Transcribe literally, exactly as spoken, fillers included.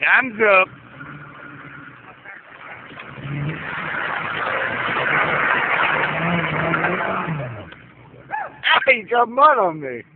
Time's up. Hey, you got mud on me.